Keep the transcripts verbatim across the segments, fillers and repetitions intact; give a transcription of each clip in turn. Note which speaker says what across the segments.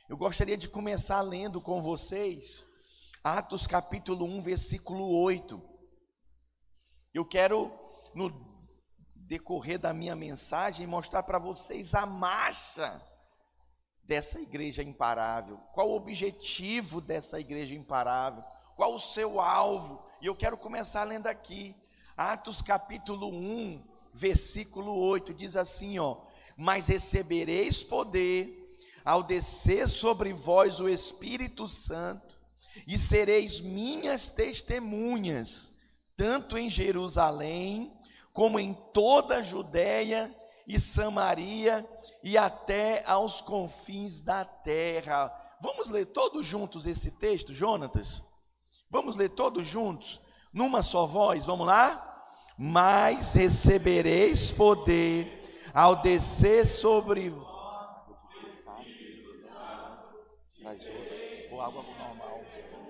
Speaker 1: Eu gostaria de começar lendo com vocês Atos capítulo um, versículo oito. Eu quero, no decorrer da minha mensagem, mostrar para vocês a marcha dessa igreja imparável. Qual o objetivo dessa igreja imparável? Qual o seu alvo? E eu quero começar lendo aqui, Atos capítulo um, versículo oito, diz assim, ó: mas recebereis poder ao descer sobre vós o Espírito Santo, e sereis minhas testemunhas, tanto em Jerusalém, como em toda a Judéia e Samaria, e até aos confins da terra. Vamos ler todos juntos esse texto, Jonatas? Vamos ler todos juntos, numa só voz, vamos lá? Mas recebereis poder ao descer sobre ou água normal.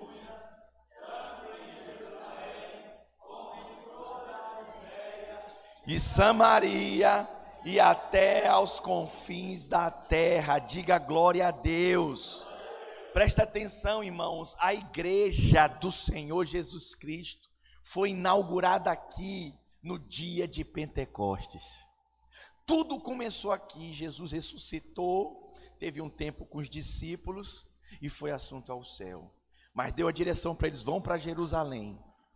Speaker 1: E Samaria e até aos confins da terra. Diga glória a Deus. Presta atenção, irmãos, a igreja do Senhor Jesus Cristo foi inaugurada aqui no dia de Pentecostes. Tudo começou aqui. Jesus ressuscitou, teve um tempo com os discípulos e foi assunto ao céu, mas deu a direção para eles: vão para Jerusalém,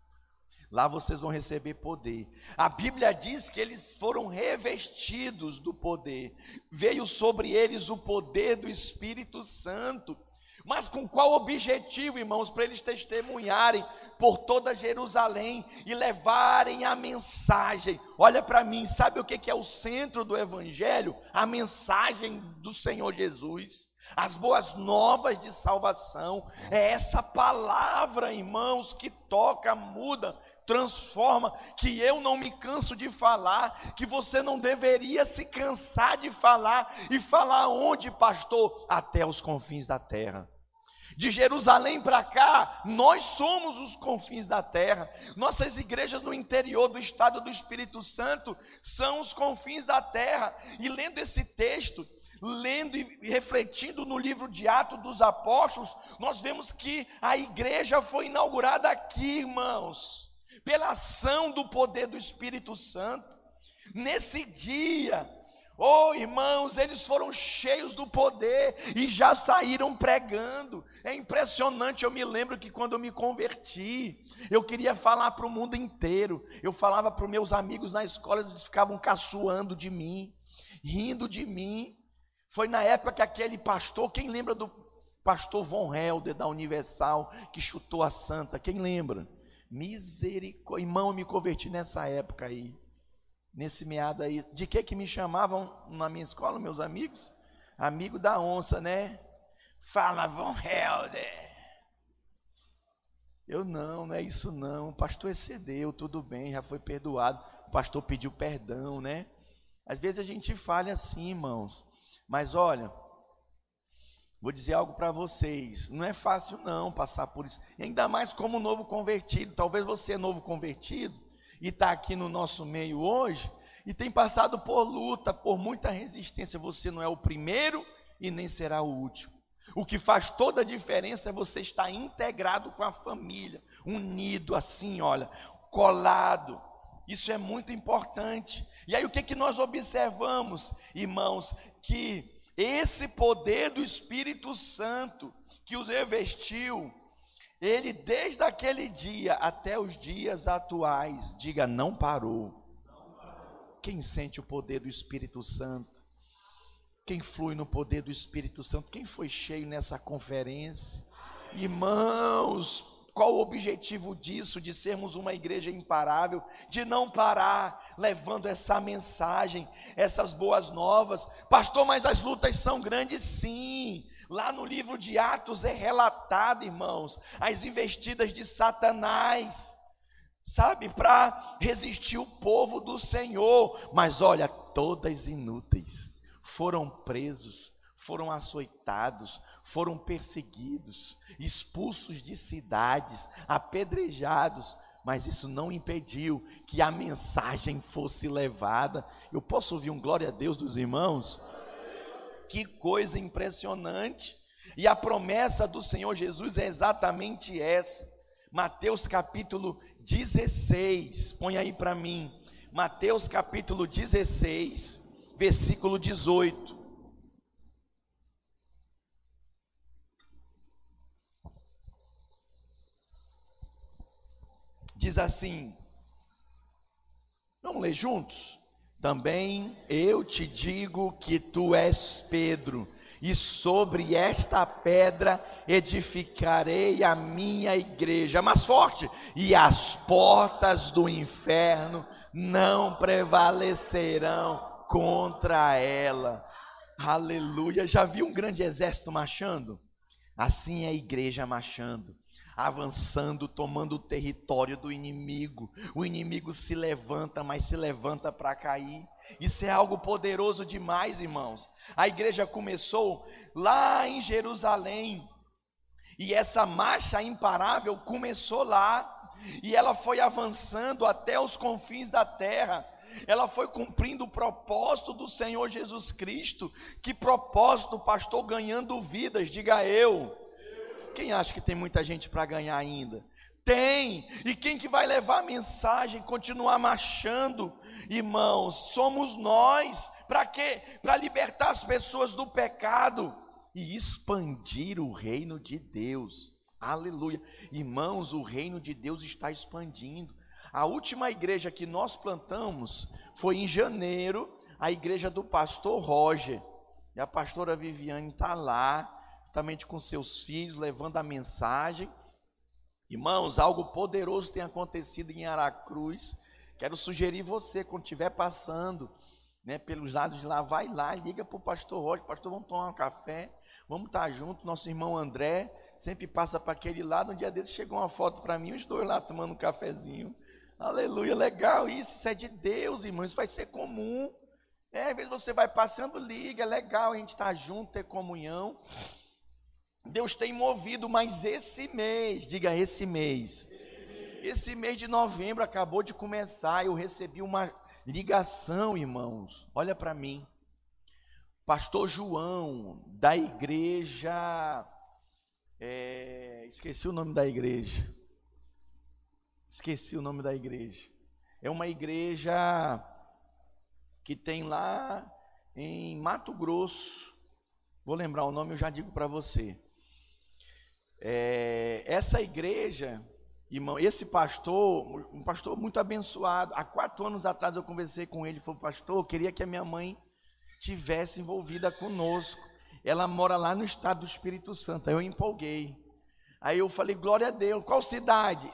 Speaker 1: lá vocês vão receber poder. A Bíblia diz que eles foram revestidos do poder, veio sobre eles o poder do Espírito Santo. Mas com qual objetivo, irmãos? Para eles testemunharem por toda Jerusalém e levarem a mensagem. Olha para mim, sabe o que é o centro do Evangelho? A mensagem do Senhor Jesus, as boas novas de salvação. É essa palavra, irmãos, que toca, muda, transforma, que eu não me canso de falar, que você não deveria se cansar de falar. E falar onde, pastor? Até os confins da terra. De Jerusalém para cá, nós somos os confins da terra. Nossas igrejas no interior do estado do Espírito Santo são os confins da terra. E lendo esse texto, lendo e refletindo no livro de Atos dos Apóstolos, nós vemos que a igreja foi inaugurada aqui, irmãos, pela ação do poder do Espírito Santo. Nesse dia, oh irmãos, eles foram cheios do poder e já saíram pregando. É impressionante. Eu me lembro que quando eu me converti, eu queria falar para o mundo inteiro. Eu falava para os meus amigos na escola, eles ficavam caçoando de mim, rindo de mim. Foi na época que aquele pastor, quem lembra do pastor Von Helder da Universal, que chutou a santa? Quem lembra? Misericórdia, irmão, eu me converti nessa época aí, nesse meado aí. De que que me chamavam na minha escola, meus amigos? Amigo da onça, né? Fala, Von Helder. Eu não, não é isso não. O pastor excedeu, tudo bem, já foi perdoado. O pastor pediu perdão, né? Às vezes a gente falha assim, irmãos. Mas olha, vou dizer algo para vocês, não é fácil não passar por isso, e ainda mais como novo convertido. Talvez você é novo convertido e está aqui no nosso meio hoje, e tem passado por luta, por muita resistência. Você não é o primeiro e nem será o último. O que faz toda a diferença é você estar integrado com a família, unido assim, olha, colado. Isso é muito importante. E aí o que, que nós observamos, irmãos? Que esse poder do Espírito Santo que os revestiu, ele desde aquele dia até os dias atuais, diga, não parou. Quem sente o poder do Espírito Santo? Quem flui no poder do Espírito Santo? Quem foi cheio nessa conferência? Irmãos, qual o objetivo disso? De sermos uma igreja imparável, de não parar levando essa mensagem, essas boas novas. Pastor, mas as lutas são grandes, sim. Lá no livro de Atos é relatado, irmãos, as investidas de Satanás, sabe, para resistir o povo do Senhor. Mas olha, todas inúteis. Foram presos, foram açoitados, foram perseguidos, expulsos de cidades, apedrejados, mas isso não impediu que a mensagem fosse levada. Eu posso ouvir um glória a Deus dos irmãos? Que coisa impressionante. E a promessa do Senhor Jesus é exatamente essa. Mateus capítulo dezesseis, põe aí para mim. Mateus capítulo dezesseis, versículo dezoito. Diz assim, vamos ler juntos? Também eu te digo que tu és Pedro, e sobre esta pedra edificarei a minha igreja. Mais forte, e as portas do inferno não prevalecerão contra ela. Aleluia. Já viu um grande exército marchando? Assim é a igreja marchando, avançando, tomando o território do inimigo. O inimigo se levanta, mas se levanta para cair. Isso é algo poderoso demais, irmãos. A igreja começou lá em Jerusalém, e essa marcha imparável começou lá, e ela foi avançando até os confins da terra. Ela foi cumprindo o propósito do Senhor Jesus Cristo. Que propósito, pastor? Ganhando vidas, diga eu. Quem acha que tem muita gente para ganhar ainda? Tem. E quem que vai levar a mensagem, continuar marchando? Irmãos, somos nós. Para quê? Para libertar as pessoas do pecado e expandir o reino de Deus. Aleluia. Irmãos, o reino de Deus está expandindo. A última igreja que nós plantamos foi em janeiro, a igreja do pastor Roger. E a pastora Viviane está lá, juntamente com seus filhos, levando a mensagem. Irmãos, algo poderoso tem acontecido em Aracruz. Quero sugerir você, quando estiver passando, né, pelos lados de lá, vai lá, liga para o pastor Roger. Pastor, vamos tomar um café, vamos estar juntos. Nosso irmão André sempre passa para aquele lado. Um dia desses chegou uma foto para mim, os dois lá tomando um cafezinho. Aleluia, legal isso, isso é de Deus, irmão, isso vai ser comum. É, às vezes você vai passando, liga, é legal a gente estar junto, ter comunhão. Deus tem movido, mas esse mês, diga esse mês, esse mês de novembro acabou de começar, eu recebi uma ligação, irmãos, olha para mim, pastor João, da igreja, é, esqueci o nome da igreja, esqueci o nome da igreja, é uma igreja que tem lá em Mato Grosso, vou lembrar o nome, eu já digo para você. É, essa igreja, irmão, esse pastor, um pastor muito abençoado, há quatro anos atrás eu conversei com ele, falou, pastor, eu queria que a minha mãe tivesse envolvida conosco, ela mora lá no estado do Espírito Santo, aí eu empolguei, aí eu falei, glória a Deus, qual cidade?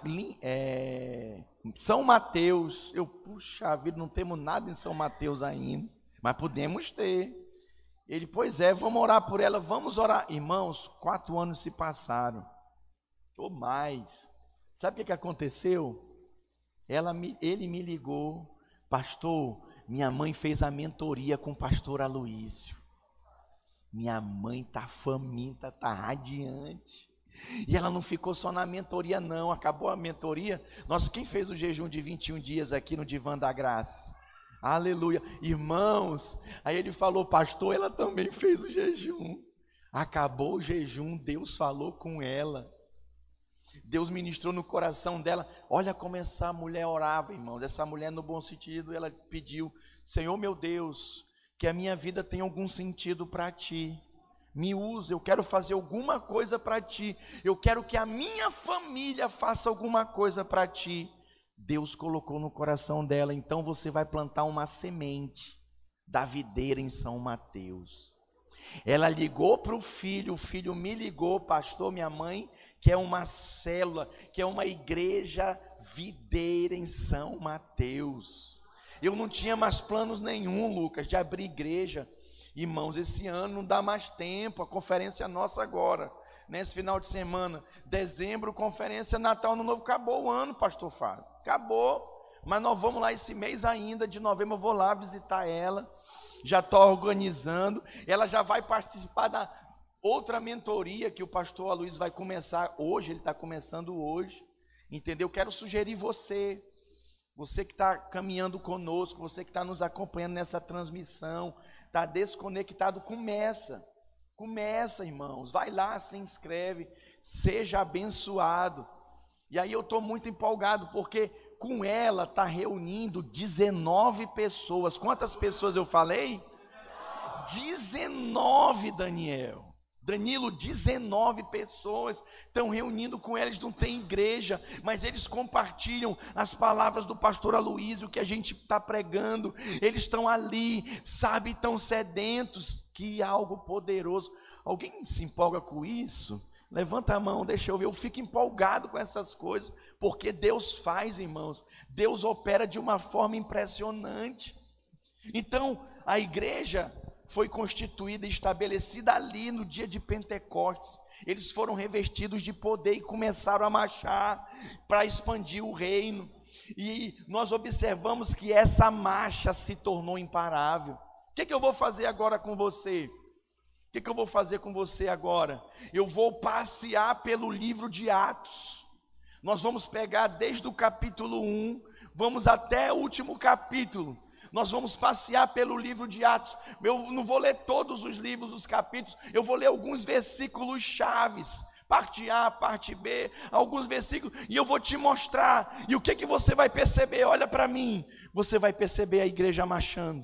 Speaker 1: É, São Mateus. Eu, puxa vida, não temos nada em São Mateus ainda, mas podemos ter. Ele, pois é, vamos orar por ela, vamos orar. Irmãos, quatro anos se passaram, ou mais. Sabe o que, que aconteceu? Ela me, ele me ligou, pastor, minha mãe fez a mentoria com o pastor Aloísio. Minha mãe está faminta, está radiante. E ela não ficou só na mentoria não, acabou a mentoria. Nossa, quem fez o jejum de vinte e um dias aqui no Divã da Graça? Aleluia, irmãos, aí ele falou, pastor, ela também fez o jejum. Acabou o jejum, Deus falou com ela, Deus ministrou no coração dela. Olha como essa mulher orava, irmãos, essa mulher no bom sentido, ela pediu, Senhor meu Deus, que a minha vida tenha algum sentido para ti, me usa, eu quero fazer alguma coisa para ti, eu quero que a minha família faça alguma coisa para ti. Deus colocou no coração dela, então você vai plantar uma semente da videira em São Mateus. Ela ligou para o filho, o filho me ligou, pastor, minha mãe quer uma célula, quer uma igreja videira em São Mateus. Eu não tinha mais planos nenhum, Lucas, de abrir igreja. Irmãos, esse ano não dá mais tempo, a conferência é nossa agora, nesse final de semana, dezembro, conferência, Natal, Ano Novo, acabou o ano, pastor Fábio, acabou, mas nós vamos lá esse mês ainda, de novembro eu vou lá visitar ela, já estou organizando, ela já vai participar da outra mentoria que o pastor Aloísio vai começar hoje, ele está começando hoje, entendeu? Quero sugerir você, você que está caminhando conosco, você que está nos acompanhando nessa transmissão, está desconectado, começa, Começa, irmãos, vai lá, se inscreve, seja abençoado. E aí eu estou muito empolgado, porque com ela está reunindo dezenove pessoas. Quantas pessoas eu falei? dezenove, Daniel. Danilo, dezenove pessoas estão reunindo com eles, não tem igreja, mas eles compartilham as palavras do pastor Aloísio que a gente está pregando. Eles estão ali, sabe, tão sedentos, que algo poderoso. Alguém se empolga com isso? Levanta a mão, deixa eu ver. Eu fico empolgado com essas coisas, porque Deus faz, irmãos. Deus opera de uma forma impressionante. Então, a igreja foi constituída e estabelecida ali no dia de Pentecostes. Eles foram revestidos de poder e começaram a marchar para expandir o reino. E nós observamos que essa marcha se tornou imparável. O que, que eu vou fazer agora com você? O que, que eu vou fazer com você agora? Eu vou passear pelo livro de Atos. Nós vamos pegar desde o capítulo um, vamos até o último capítulo. Nós vamos passear pelo livro de Atos. Eu não vou ler todos os livros, os capítulos, eu vou ler alguns versículos chaves, parte A, parte B, alguns versículos, e eu vou te mostrar. E o que, que você vai perceber? Olha para mim, você vai perceber a igreja marchando,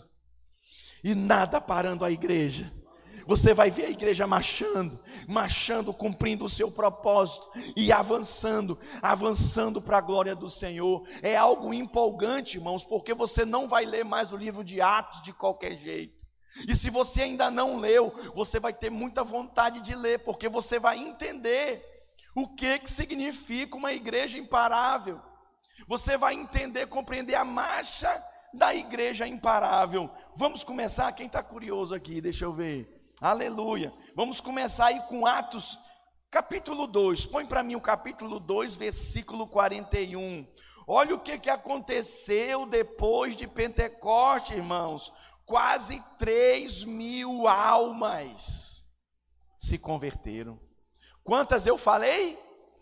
Speaker 1: e nada parando a igreja. Você vai ver a igreja marchando, marchando, cumprindo o seu propósito e avançando, avançando para a glória do Senhor. É algo empolgante, irmãos, porque você não vai ler mais o livro de Atos de qualquer jeito. E se você ainda não leu, você vai ter muita vontade de ler, porque você vai entender o que, que significa uma igreja imparável. Você vai entender, compreender a marcha da igreja imparável. Vamos começar? Quem está curioso aqui? Deixa eu ver. Aleluia. Vamos começar aí com Atos capítulo dois. Põe para mim o capítulo dois, versículo quarenta e um. Olha o que, que aconteceu depois de Pentecostes, irmãos. Quase três mil almas se converteram. Quantas eu falei?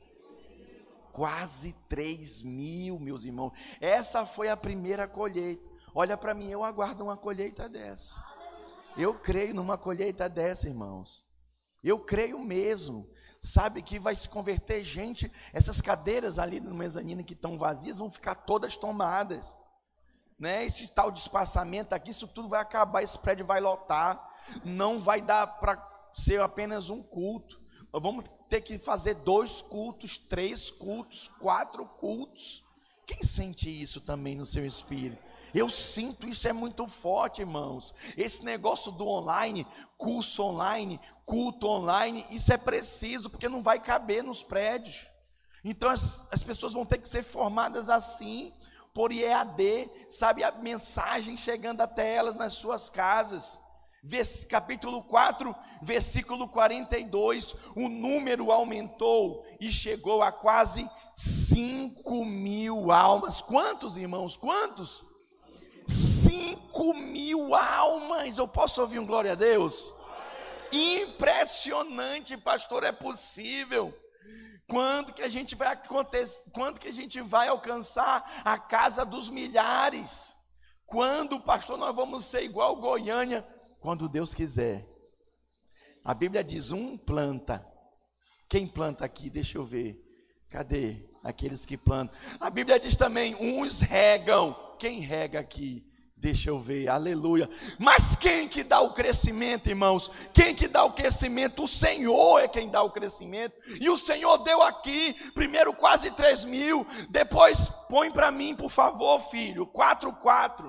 Speaker 1: Quase três mil, meus irmãos. Essa foi a primeira colheita. Olha para mim, eu aguardo uma colheita dessa. Eu creio numa colheita dessa, irmãos. Eu creio mesmo. Sabe que vai se converter gente. Essas cadeiras ali no mezanino que estão vazias vão ficar todas tomadas, né? Esse tal de espaçamento aqui, isso tudo vai acabar. Esse prédio vai lotar. Não vai dar para ser apenas um culto. Nós vamos ter que fazer dois cultos, três cultos, quatro cultos. Quem sente isso também no seu espírito? Eu sinto, isso é muito forte, irmãos. Esse negócio do online, curso online, culto online, isso é preciso, porque não vai caber nos prédios. Então as, as pessoas vão ter que ser formadas assim, por I E A D, sabe, a mensagem chegando até elas nas suas casas. Vers, capítulo quatro, versículo quarenta e dois, o número aumentou e chegou a quase cinco mil almas. Quantos, irmãos? Quantos? Cinco mil almas. Eu posso ouvir um glória a Deus? Impressionante, pastor, é possível. Quando que a gente vai acontecer? Quando que a gente vai alcançar a casa dos milhares? Quando, pastor, nós vamos ser igual Goiânia? Quando Deus quiser. A Bíblia diz: um planta. Quem planta aqui? Deixa eu ver. Cadê? Aqueles que plantam. A Bíblia diz também: uns regam. Quem rega aqui? Deixa eu ver, aleluia. Mas quem que dá o crescimento, irmãos? Quem que dá o crescimento? O Senhor é quem dá o crescimento. E o Senhor deu aqui, primeiro quase três mil, depois, põe para mim, por favor, filho, quatro, quatro.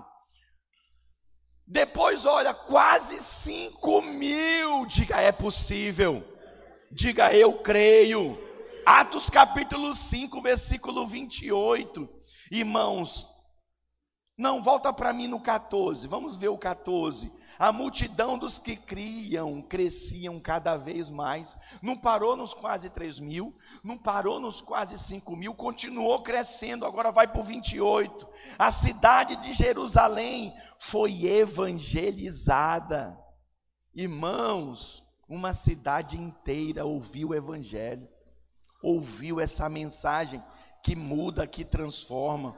Speaker 1: Depois, olha, quase cinco mil. Diga, é possível. Diga, eu creio. Atos capítulo cinco, versículo vinte e oito. Irmãos, não, volta para mim no catorze, vamos ver o catorze. A multidão dos que criam, cresciam cada vez mais. Não parou nos quase três mil, não parou nos quase cinco mil, continuou crescendo, agora vai para o vinte e oito. A cidade de Jerusalém foi evangelizada. Irmãos, uma cidade inteira ouviu o evangelho, ouviu essa mensagem que muda, que transforma.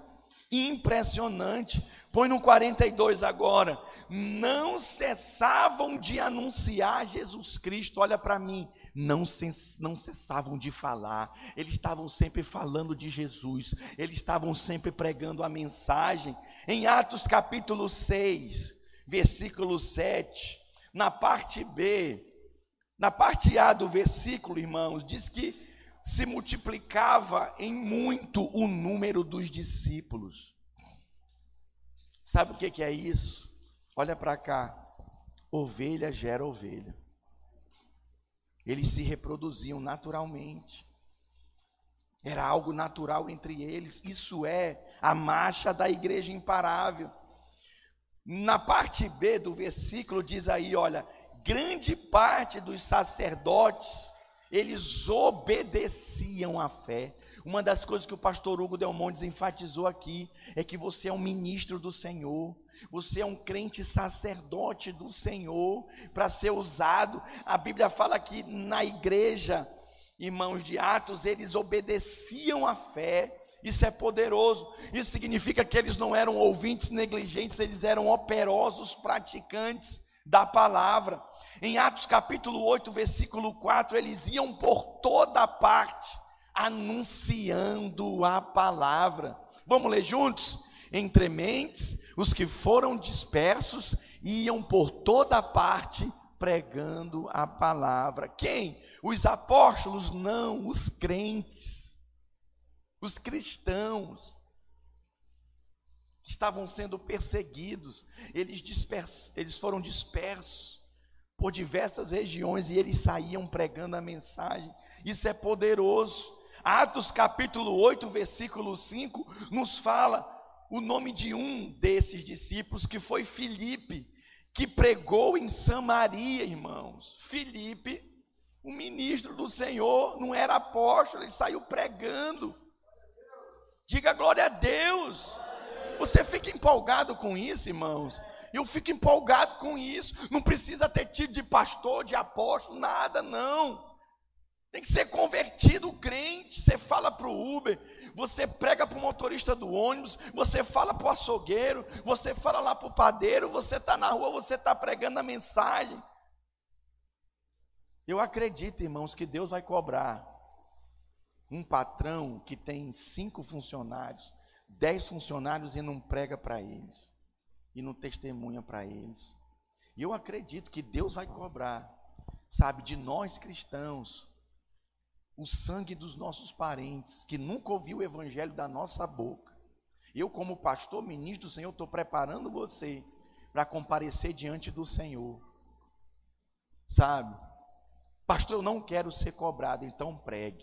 Speaker 1: Impressionante. Põe no quarenta e dois agora. Não cessavam de anunciar Jesus Cristo. Olha para mim. Não, não cessavam de falar. Eles estavam sempre falando de Jesus. Eles estavam sempre pregando a mensagem. Em Atos capítulo seis, versículo sete, na parte B, na parte A do versículo, irmãos, diz que se multiplicava em muito o número dos discípulos. Sabe o que é isso? Olha para cá. Ovelha gera ovelha. Eles se reproduziam naturalmente. Era algo natural entre eles. Isso é a marcha da igreja imparável. Na parte B do versículo diz aí, olha, grande parte dos sacerdotes, eles obedeciam à fé. Uma das coisas que o pastor Hugo Del Montes enfatizou aqui é que você é um ministro do Senhor, você é um crente sacerdote do Senhor para ser usado. A Bíblia fala que na igreja, irmãos de Atos, eles obedeciam à fé. Isso é poderoso. Isso significa que eles não eram ouvintes negligentes, eles eram operosos praticantes da palavra. Em Atos capítulo oito, versículo quatro, eles iam por toda parte, anunciando a palavra. Vamos ler juntos? Entre mentes, os que foram dispersos, iam por toda parte, pregando a palavra. Quem? Os apóstolos? Não, os crentes, os cristãos. Estavam sendo perseguidos, eles, dispers, eles foram dispersos por diversas regiões e eles saíam pregando a mensagem. Isso é poderoso. Atos capítulo oito, versículo cinco, nos fala o nome de um desses discípulos, que foi Filipe, que pregou em Samaria, irmãos. Filipe, o ministro do Senhor, não era apóstolo, ele saiu pregando. Diga glória a Deus. Você fica empolgado com isso, irmãos? Eu fico empolgado com isso. Não precisa ter tido de pastor, de apóstolo, nada, não. Tem que ser convertido o crente. Você fala para o Uber, você prega para o motorista do ônibus, você fala para o açougueiro, você fala lá para o padeiro, você está na rua, você está pregando a mensagem. Eu acredito, irmãos, que Deus vai cobrar um patrão que tem cinco funcionários, dez funcionários e não prega para eles, e não testemunha para eles. E eu acredito que Deus vai cobrar, sabe, de nós cristãos, o sangue dos nossos parentes, que nunca ouviu o evangelho da nossa boca. Eu, como pastor, ministro do Senhor, estou preparando você para comparecer diante do Senhor, sabe? Pastor, eu não quero ser cobrado, então pregue.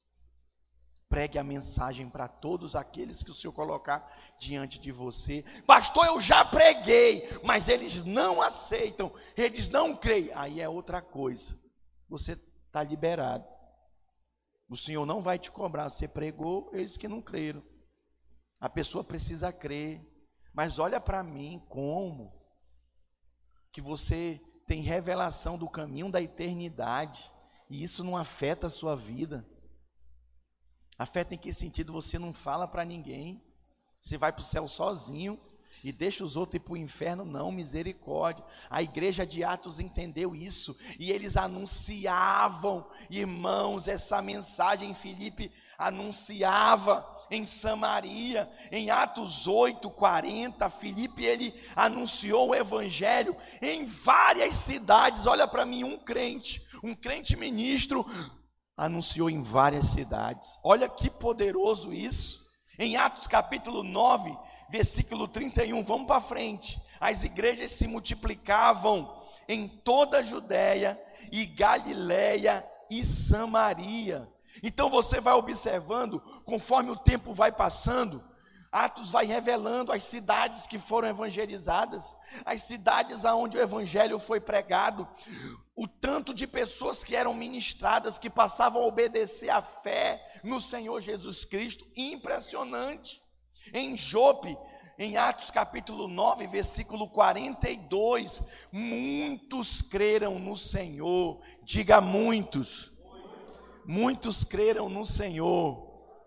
Speaker 1: Pregue a mensagem para todos aqueles que o Senhor colocar diante de você. Pastor, eu já preguei, mas eles não aceitam, eles não creem. Aí é outra coisa. Você está liberado. O Senhor não vai te cobrar. Você pregou, eles que não creram. A pessoa precisa crer. Mas olha para mim como que você tem revelação do caminho da eternidade e isso não afeta a sua vida. Afeta em que sentido? Você não fala para ninguém, você vai para o céu sozinho e deixa os outros ir para o inferno? Não, misericórdia. A igreja de Atos entendeu isso e eles anunciavam, irmãos, essa mensagem. Filipe anunciava em Samaria. Em Atos oito, quarenta, Filipe, ele anunciou o evangelho em várias cidades. Olha para mim, um crente, um crente ministro, anunciou em várias cidades. Olha que poderoso isso. Em Atos capítulo nove, versículo trinta e um, vamos para frente. As igrejas se multiplicavam em toda a Judéia e Galiléia e Samaria. Então você vai observando, conforme o tempo vai passando, Atos vai revelando as cidades que foram evangelizadas, as cidades aonde o evangelho foi pregado, o tanto de pessoas que eram ministradas, que passavam a obedecer à fé no Senhor Jesus Cristo. Impressionante. Em Jope, em Atos capítulo nove, versículo quarenta e dois, muitos creram no Senhor. Diga muitos. Muitos creram no Senhor.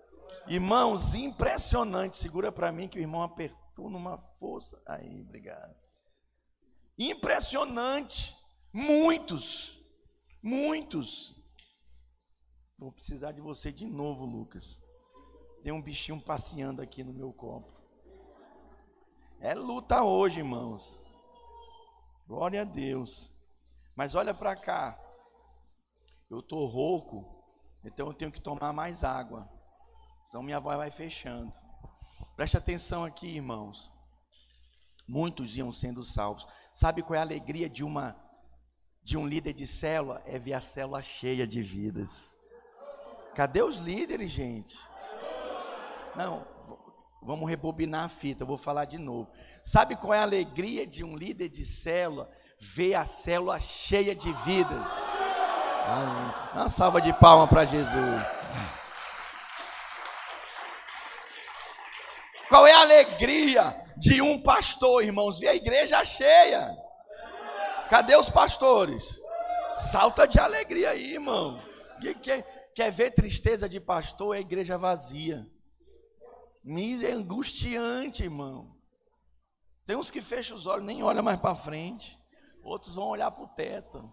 Speaker 1: Irmãos, impressionante. Segura para mim que o irmão apertou numa força. Aí, obrigado. Impressionante. Muitos, muitos. Vou precisar de você de novo, Lucas. Tem um bichinho passeando aqui no meu copo. É luta hoje, irmãos. Glória a Deus. Mas olha para cá. Eu estou rouco, então eu tenho que tomar mais água. Senão minha voz vai fechando. Preste atenção aqui, irmãos. Muitos iam sendo salvos. Sabe qual é a alegria de uma de um líder de célula? É ver a célula cheia de vidas. Cadê os líderes, gente? Não, vamos rebobinar a fita, eu vou falar de novo. Sabe qual é a alegria de um líder de célula? Ver a célula cheia de vidas. Ai, uma salva de palmas para Jesus. Qual é a alegria de um pastor, irmãos? Ver a igreja cheia. Cadê os pastores? Salta de alegria aí, irmão. Que, que, quer ver tristeza de pastor? É a igreja vazia. É angustiante, irmão. Tem uns que fecham os olhos, nem olham mais para frente. Outros vão olhar para o teto.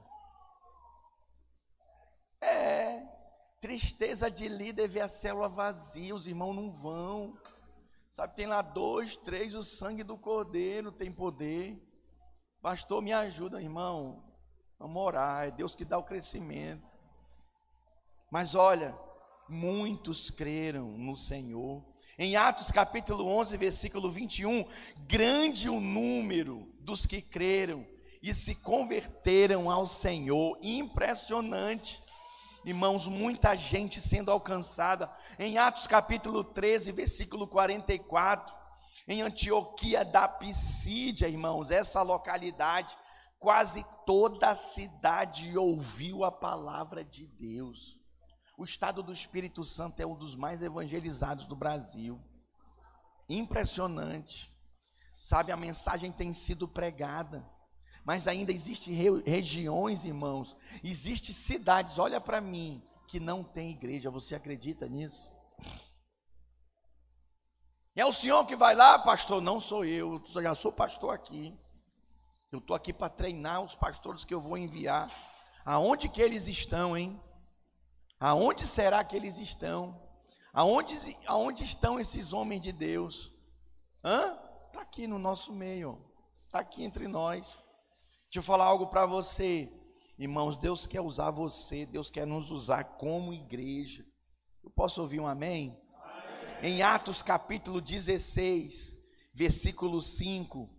Speaker 1: É, tristeza de líder ver a célula vazia, os irmãos não vão. Sabe, tem lá dois, três, o sangue do Cordeiro tem poder. Pastor, me ajuda, irmão. Vamos orar, é Deus que dá o crescimento. Mas olha, muitos creram no Senhor. Em Atos capítulo onze, versículo vinte e um, grande o número dos que creram e se converteram ao Senhor. Impressionante. Irmãos, muita gente sendo alcançada. Em Atos capítulo treze, versículo quarenta e quatro, em Antioquia da Pisídia, irmãos, essa localidade, quase toda a cidade ouviu a palavra de Deus. O estado do Espírito Santo é um dos mais evangelizados do Brasil. Impressionante. Sabe, a mensagem tem sido pregada. Mas ainda existem regiões, irmãos, existem cidades, olha para mim, que não tem igreja. Você acredita nisso? É o senhor que vai lá, pastor? Não sou eu, eu já sou pastor aqui. Eu estou aqui para treinar os pastores que eu vou enviar. Aonde que eles estão, hein? Aonde será que eles estão? Aonde, aonde estão esses homens de Deus? Hã? Está aqui no nosso meio, está aqui entre nós. Deixa eu falar algo para você, irmãos. Deus quer usar você, Deus quer nos usar como igreja. Eu posso ouvir um amém? Amém. Em Atos capítulo dezesseis, versículo cinco,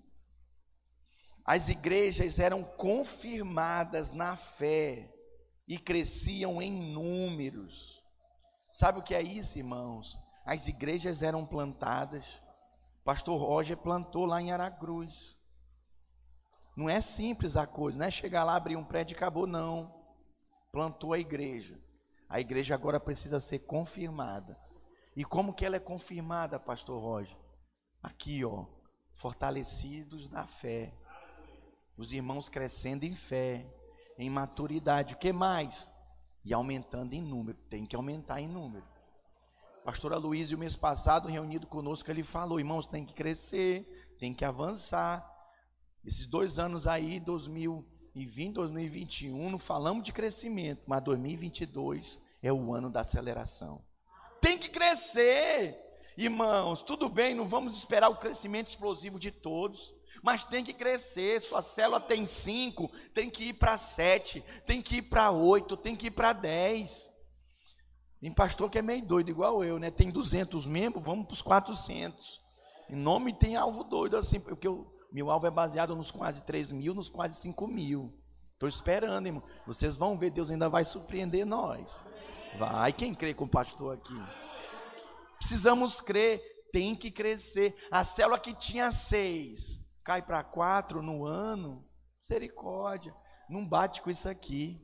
Speaker 1: as igrejas eram confirmadas na fé e cresciam em números. Sabe o que é isso, irmãos? As igrejas eram plantadas. Pastor Roger plantou lá em Aracruz. Não é simples a coisa, não é chegar lá, abrir um prédio e acabou, não. Plantou a igreja. A igreja agora precisa ser confirmada. E como que ela é confirmada, pastor Roger? Aqui, ó, fortalecidos na fé. Os irmãos crescendo em fé, em maturidade. O que mais? E aumentando em número. Tem que aumentar em número. Pastor Aloysio, o mês passado, reunido conosco, ele falou, irmãos, tem que crescer, tem que avançar. Esses dois anos aí, dois mil e vinte, dois mil e vinte e um, não falamos de crescimento, mas dois mil e vinte e dois é o ano da aceleração. Tem que crescer, irmãos, tudo bem, não vamos esperar o crescimento explosivo de todos, mas tem que crescer. Sua célula tem cinco, tem que ir para sete, tem que ir para oito, tem que ir para dez. Tem pastor que é meio doido, igual eu, né? Tem duzentos membros, vamos para os quatrocentos. Em nome tem alvo doido assim, porque eu... Meu alvo é baseado nos quase três mil, nos quase cinco mil. Estou esperando, irmão. Vocês vão ver, Deus ainda vai surpreender nós. Vai, quem crê com o pastor aqui? Precisamos crer, tem que crescer. A célula que tinha seis, cai para quatro no ano. Misericórdia, não bate com isso aqui.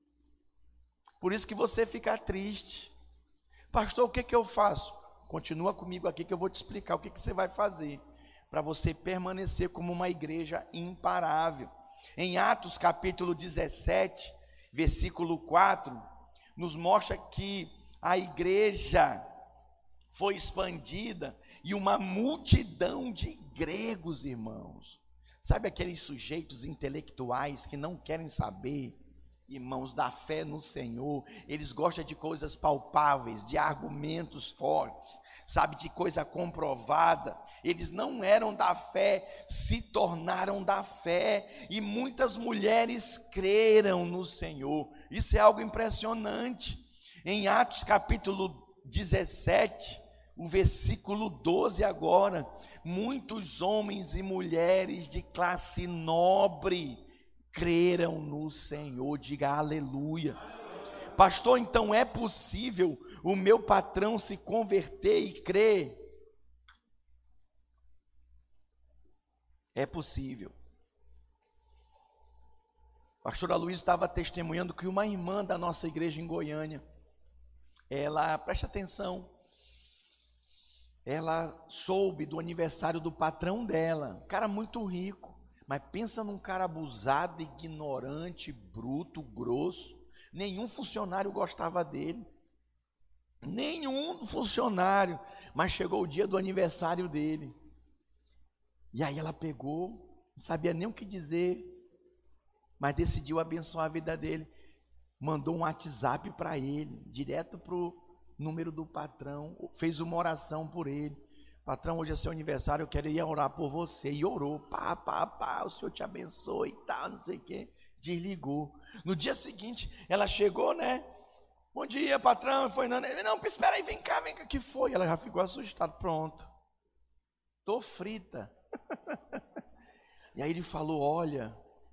Speaker 1: Por isso que você fica triste. Pastor, o que, que eu faço? Continua comigo aqui que eu vou te explicar o que, que você vai fazer para você permanecer como uma igreja imparável. Em Atos capítulo dezessete, versículo quatro, nos mostra que a igreja foi expandida e uma multidão de gregos, irmãos. Sabe aqueles sujeitos intelectuais que não querem saber, irmãos, da fé no Senhor? Eles gostam de coisas palpáveis, de argumentos fortes, sabe, de coisa comprovada. Eles não eram da fé, se tornaram da fé, e muitas mulheres creram no Senhor. Isso é algo impressionante. Em Atos capítulo dezessete, o versículo doze agora, muitos homens e mulheres de classe nobre creram no Senhor. Diga aleluia. Pastor, então é possível o meu patrão se converter e crer? É possível. Pastor Aloysio estava testemunhando que uma irmã da nossa igreja em Goiânia, ela, preste atenção, ela soube do aniversário do patrão dela, um cara muito rico, mas pensa num cara abusado, ignorante, bruto, grosso. Nenhum funcionário gostava dele, nenhum funcionário, mas chegou o dia do aniversário dele, e aí ela pegou, não sabia nem o que dizer, mas decidiu abençoar a vida dele, mandou um WhatsApp para ele, direto para o número do patrão, fez uma oração por ele. Patrão, hoje é seu aniversário, eu quero ir orar por você. E orou, pá, pá, pá, o Senhor te abençoe e tal, não sei o quê. Desligou. No dia seguinte, ela chegou, né? Bom dia, patrão. Foi, não, não, espera aí, vem cá, vem cá. Que foi? Ela já ficou assustada. Pronto. Tô frita. E aí ele falou, olha,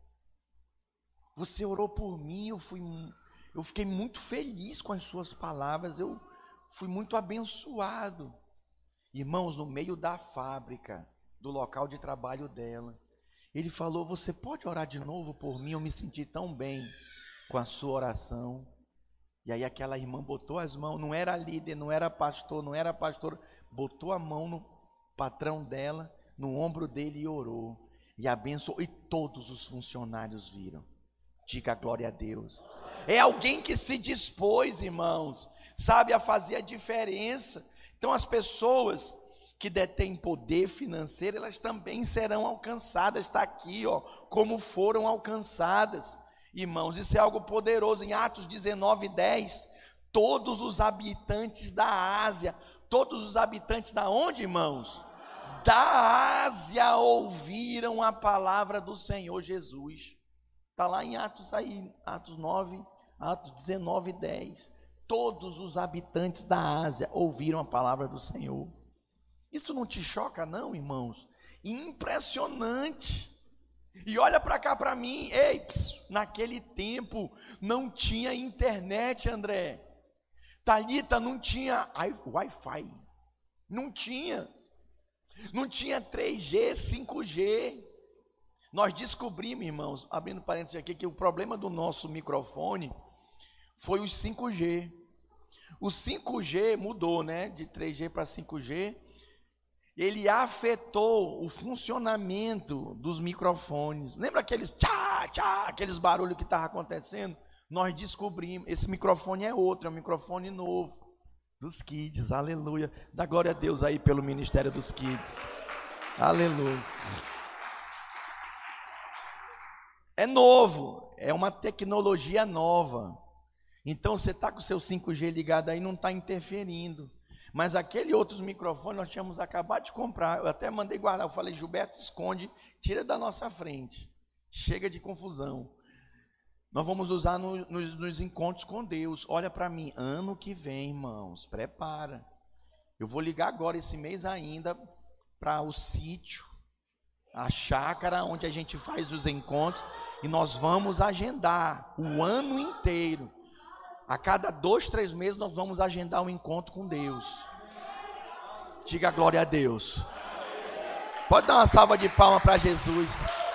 Speaker 1: você orou por mim, eu fui, eu fiquei muito feliz com as suas palavras, eu fui muito abençoado. Irmãos, no meio da fábrica, do local de trabalho dela, ele falou, você pode orar de novo por mim? Eu me senti tão bem com a sua oração. E aí aquela irmã botou as mãos, não era líder, não era pastor, não era pastor, botou a mão no patrão dela, no ombro dele e orou, e abençoou, e todos os funcionários viram. Diga glória a Deus. É alguém que se dispôs, irmãos, sabe, a fazer a diferença. Então as pessoas que detêm poder financeiro, elas também serão alcançadas. Está aqui, ó, como foram alcançadas. Irmãos, isso é algo poderoso. Em Atos dezenove, dez, todos os habitantes da Ásia, todos os habitantes da onde, irmãos? Da Ásia ouviram a palavra do Senhor Jesus. Está lá em Atos aí, Atos nove, Atos dezenove, dez. Todos os habitantes da Ásia ouviram a palavra do Senhor. Isso não te choca não, irmãos? Impressionante. E olha para cá para mim, ei, psiu, naquele tempo não tinha internet, André. Thalita, não tinha Wi-Fi, não tinha. Não tinha três G, cinco G. Nós descobrimos, irmãos, abrindo parênteses aqui, que o problema do nosso microfone foi o cinco G. O cinco G mudou, né, de três G para cinco G. Ele afetou o funcionamento dos microfones. Lembra aqueles tchá, tchá, aqueles barulhos que estavam acontecendo? Nós descobrimos, esse microfone é outro, é um microfone novo. Dos Kids, aleluia. Dá glória a Deus aí pelo ministério dos Kids. Aleluia. É novo, é uma tecnologia nova. Então você está com o seu cinco G ligado aí, não está interferindo. Mas aquele outros microfones nós tínhamos acabado de comprar. Eu até mandei guardar, eu falei, Gilberto, esconde, tira da nossa frente. Chega de confusão. Nós vamos usar no, nos, nos encontros com Deus. Olha para mim, ano que vem, irmãos, prepara. Eu vou ligar agora esse mês ainda para o sítio, a chácara onde a gente faz os encontros, e nós vamos agendar o ano inteiro. A cada dois, três meses nós vamos agendar um encontro com Deus. Diga glória a Deus. Pode dar uma salva de palmas para Jesus.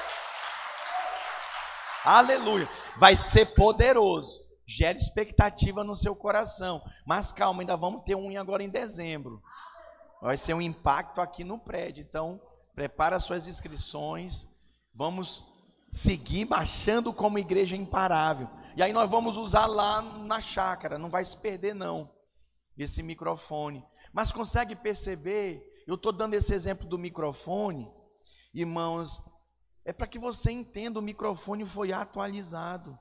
Speaker 1: Aleluia. Vai ser poderoso. Gera expectativa no seu coração. Mas calma, ainda vamos ter um agora em dezembro. Vai ser um impacto aqui no prédio. Então, prepara suas inscrições. Vamos seguir marchando como igreja imparável. E aí nós vamos usar lá na chácara. Não vai se perder não. esse microfone. Mas consegue perceber? Eu estou dando esse exemplo do microfone, irmãos, é para que você entenda, o microfone foi atualizado.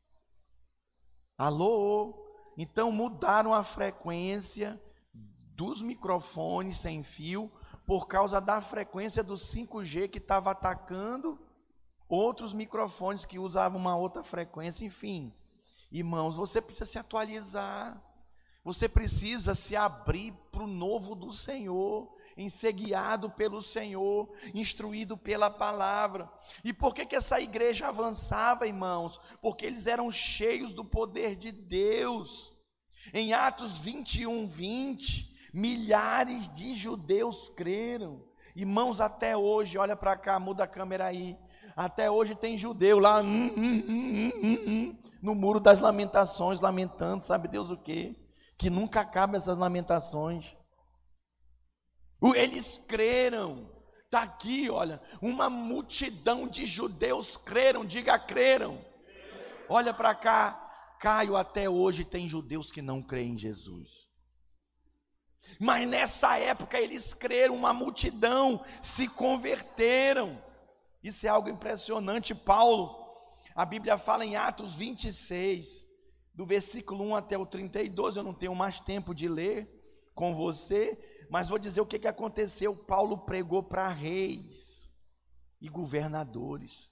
Speaker 1: Alô? Então mudaram a frequência dos microfones sem fio por causa da frequência do cinco G que estava atacando outros microfones que usavam uma outra frequência, enfim. Irmãos, você precisa se atualizar, você precisa se abrir para o novo do Senhor, em ser guiado pelo Senhor, instruído pela palavra. E por que que essa igreja avançava, irmãos? Porque eles eram cheios do poder de Deus. Em Atos vinte e um, vinte, milhares de judeus creram. Irmãos, até hoje, olha para cá, muda a câmera aí, até hoje tem judeu lá, hum, hum, hum, hum, hum, no muro das lamentações, lamentando, sabe Deus o quê? Que nunca acabam essas lamentações. Eles creram. Está aqui, olha, uma multidão de judeus creram, diga creram. Olha para cá, Caio, até hoje tem judeus que não creem em Jesus. Mas nessa época eles creram, uma multidão se converteram. Isso é algo impressionante. Paulo, a Bíblia fala em Atos vinte e seis, do versículo um até o trinta e dois, eu não tenho mais tempo de ler com você, mas vou dizer o que, que aconteceu. Paulo pregou para reis e governadores.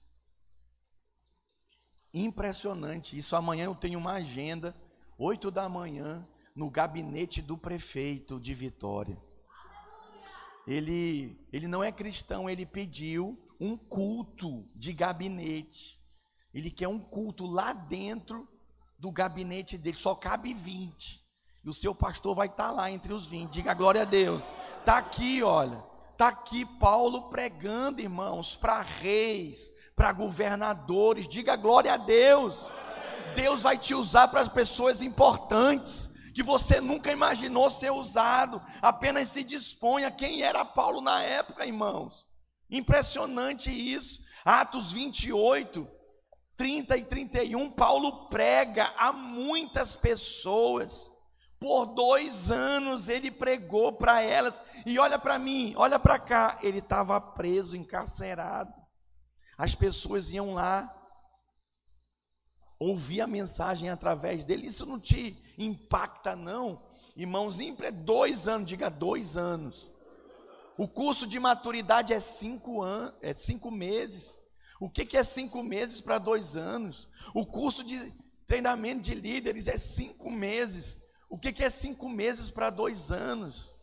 Speaker 1: Impressionante isso. Amanhã eu tenho uma agenda, oito da manhã, no gabinete do prefeito de Vitória. Ele, ele não é cristão, ele pediu um culto de gabinete. Ele quer um culto lá dentro do gabinete dele, só cabe vinte. E o seu pastor vai estar lá entre os vinte. Diga glória a Deus. Está aqui, olha. Está aqui Paulo pregando, irmãos, para reis, para governadores. Diga glória a Deus. Deus vai te usar para as pessoas importantes, que você nunca imaginou ser usado. Apenas se disponha. Quem era Paulo na época, irmãos? Impressionante isso. Atos vinte e oito, trinta e trinta e um, Paulo prega a muitas pessoas. Por dois anos ele pregou para elas. E olha para mim, olha para cá. Ele estava preso, encarcerado. As pessoas iam lá ouvir a mensagem através dele. Isso não te impacta não? Irmãozinho, é dois anos, diga dois anos. O curso de maturidade é cinco, anos, é cinco meses. O que, que é cinco meses para dois anos? O curso de treinamento de líderes é cinco meses. O que, que é cinco meses para dois anos?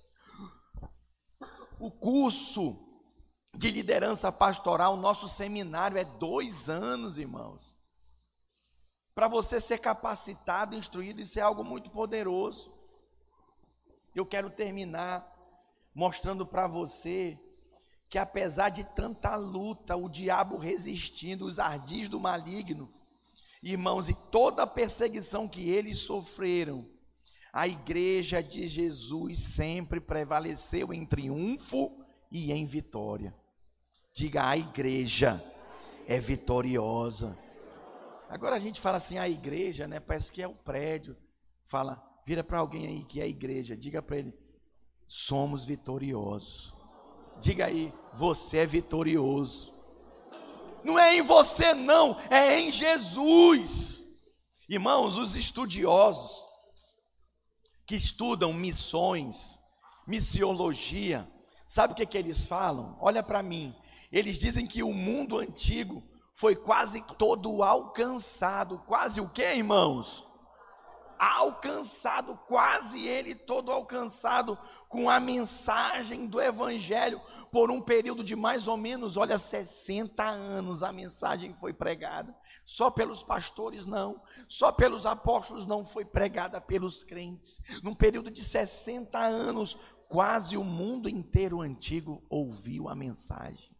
Speaker 1: O curso de liderança pastoral, nosso seminário é dois anos, irmãos. Para você ser capacitado, instruído, isso é algo muito poderoso. Eu quero terminar mostrando para você que apesar de tanta luta, o diabo resistindo, os ardis do maligno, irmãos, e toda a perseguição que eles sofreram, a igreja de Jesus sempre prevaleceu em triunfo e em vitória. Diga, a igreja é vitoriosa. Agora a gente fala assim, a igreja, né? Parece que é o prédio. Fala, vira para alguém aí que é a igreja, diga para ele, somos vitoriosos. Diga aí, você é vitorioso. Não é em você não, é em Jesus. Irmãos, os estudiosos que estudam missões, missiologia, sabe o que, que eles falam? Olha para mim, eles dizem que o mundo antigo foi quase todo alcançado. Quase o que, irmãos? Alcançado, quase ele todo alcançado com a mensagem do evangelho por um período de mais ou menos, olha, sessenta anos a mensagem foi pregada. Só pelos pastores não, só pelos apóstolos não, foi pregada pelos crentes. Num período de sessenta anos, quase o mundo inteiro antigo ouviu a mensagem.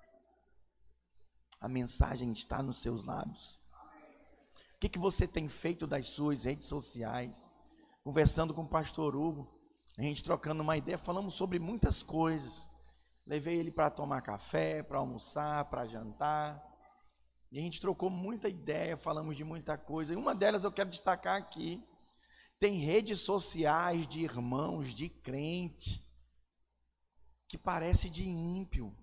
Speaker 1: A mensagem está nos seus lábios. O que, que você tem feito das suas redes sociais? Conversando com o pastor Hugo, a gente trocando uma ideia, falamos sobre muitas coisas. Levei ele para tomar café, para almoçar, para jantar. E a gente trocou muita ideia, falamos de muita coisa. E uma delas eu quero destacar aqui, Tem redes sociais de irmãos, de crente, que parece de ímpio.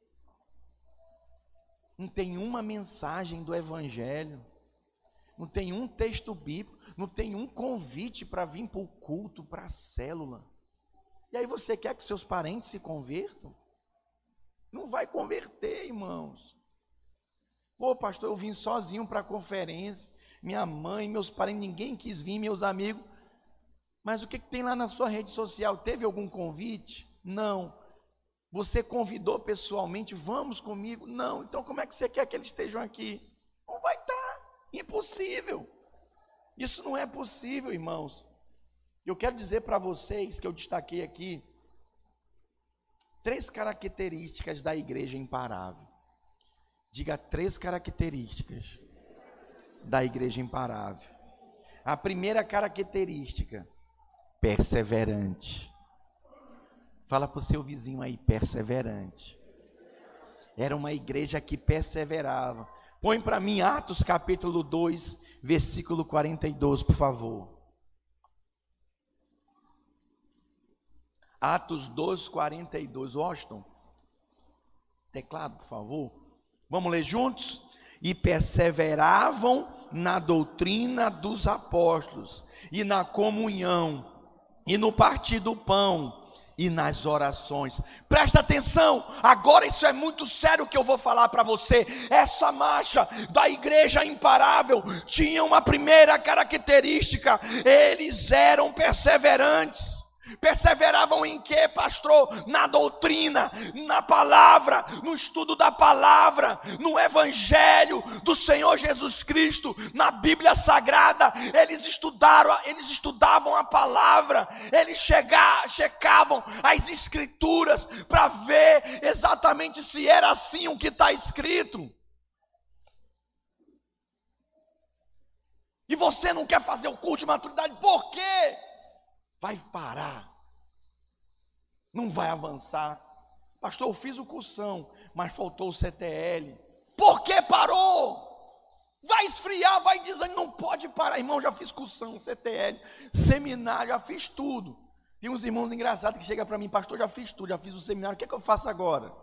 Speaker 1: Não tem uma mensagem do evangelho, não tem um texto bíblico, não tem um convite para vir para o culto, para a célula. E aí você quer que seus parentes se convertam? Não vai converter, irmãos. Pô, pastor, eu vim sozinho para a conferência, minha mãe, meus parentes, ninguém quis vir, meus amigos. Mas o que, que tem lá na sua rede social? Teve algum convite? Não. Você convidou pessoalmente, vamos comigo? Não. Então como é que você quer que eles estejam aqui? Não vai estar. Impossível. Isso não é possível, irmãos. Eu quero dizer para vocês que eu destaquei aqui três características da igreja imparável. Diga três características da igreja imparável. A primeira característica, perseverante. Fala para o seu vizinho aí, perseverante. Era uma igreja que perseverava. Põe para mim Atos capítulo dois, versículo quarenta e dois, por favor. Atos dois, quarenta e dois. Washington, teclado, por favor. Vamos ler juntos? E perseveravam na doutrina dos apóstolos, e na comunhão, e no partir do pão, e nas orações. Presta atenção, agora isso é muito sério que eu vou falar para você. Essa marcha da igreja imparável tinha uma primeira característica: eles eram perseverantes. Perseveravam em quê, pastor? Na doutrina, na palavra, no estudo da palavra, no evangelho do Senhor Jesus Cristo, na Bíblia Sagrada. Eles estudaram, eles estudavam a palavra, eles chegavam, checavam as escrituras para ver exatamente se era assim o que está escrito. E você não quer fazer o culto de maturidade, por quê? Vai parar, não vai avançar. Pastor, eu fiz o cursão, mas faltou o C T L. Por que parou? Vai esfriar, vai dizendo, não pode parar. Irmão, já fiz cursão, C T L, seminário, já fiz tudo. Tem uns irmãos engraçados que chegam para mim, pastor, já fiz tudo, já fiz o seminário, o que é que eu faço agora?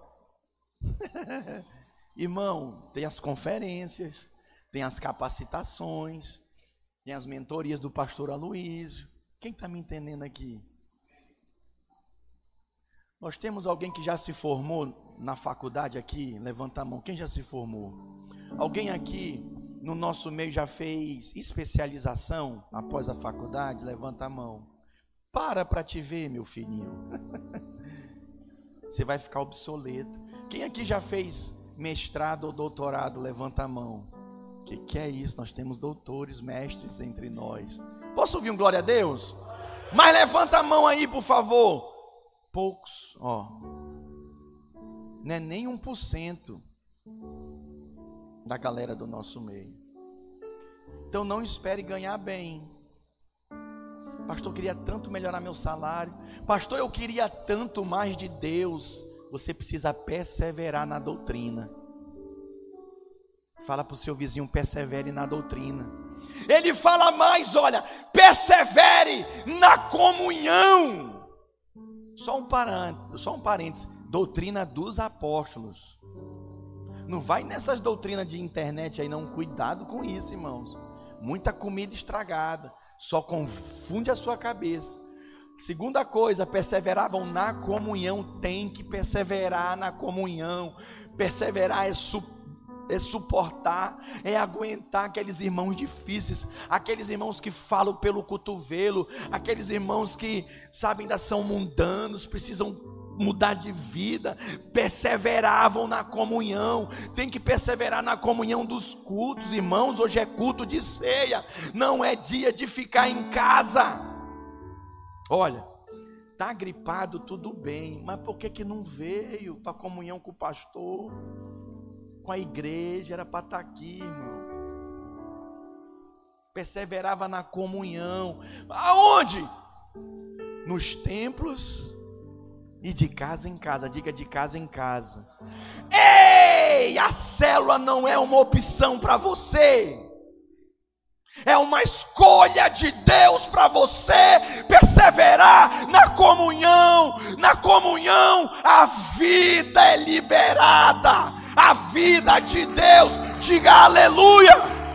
Speaker 1: Irmão, tem as conferências, tem as capacitações, tem as mentorias do pastor Aloísio. Quem está me entendendo aqui? Nós temos alguém que já se formou na faculdade aqui? Levanta a mão. Quem já se formou? Alguém aqui no nosso meio já fez especialização após a faculdade? Levanta a mão. Para para te ver, meu filhinho. Você vai ficar obsoleto. Quem aqui já fez mestrado ou doutorado? Levanta a mão. O que, que é isso? Nós temos doutores, mestres entre nós. Posso ouvir um glória a Deus? Mas levanta a mão aí, por favor. Poucos, ó. Não é nem um por cento da galera do nosso meio. Então não espere ganhar bem. Pastor, eu queria tanto melhorar meu salário. Pastor, eu queria tanto mais de Deus. Você precisa perseverar na doutrina. Fala para o seu vizinho, persevere na doutrina. Ele fala mais, olha, persevere na comunhão. Só um parênteses, só um parênteses, doutrina dos apóstolos. Não vai nessas doutrinas de internet aí não, cuidado com isso, irmãos. Muita comida estragada, só confunde a sua cabeça. Segunda coisa, perseveravam na comunhão. Tem que perseverar na comunhão. Perseverar é suportar. É suportar, é aguentar aqueles irmãos difíceis, aqueles irmãos que falam pelo cotovelo, aqueles irmãos que, sabe, ainda são mundanos, precisam mudar de vida. Perseveravam na comunhão. Tem que perseverar na comunhão dos cultos, irmãos. Hoje é culto de ceia, não é dia de ficar em casa. Olha, tá gripado, tudo bem, mas por que que não veio para a comunhão com o pastor? Com a igreja, era para estar aqui, irmão. Perseverava na comunhão. Aonde? Nos templos e de casa em casa. Diga, de casa em casa. Ei, a célula não é uma opção para você. É uma escolha de Deus para você perseverar na comunhão. Na comunhão, a vida é liberada. A vida de Deus, diga aleluia.